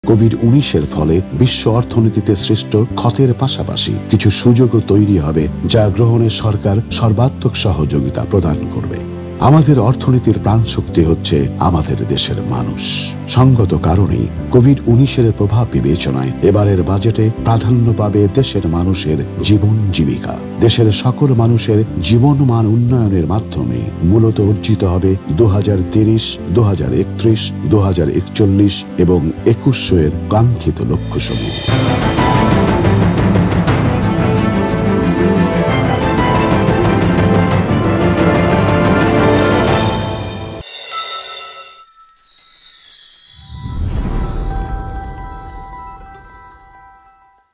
COVID-19 ফলে বিশ্ব অর্থনীতিতে সৃষ্ট ক্ষতের পাশাপাশি কিছু সুযোগও তৈরি হবে, যা গ্রহণে সরকার সর্বাত্মক সহযোগিতা প্রদান করবে। আমাদের অর্থনীতির প্রাণশক্তি হচ্ছে আমাদের দেশের মানুষ। সঙ্গত কারণেই কোভিড-19 প্রভাব বিবেচনায় এবারের বাজেটে প্রাধান্য পাবে দেশের মানুষের জীবন জীবিকা। দেশের সকল মানুষের জীবনমান উন্নয়নের মাধ্যমে মূলত অর্জিত হবে 2030, 2031, 2041 এবং 2100 কাঙ্ক্ষিত লক্ষ্যসমূহ।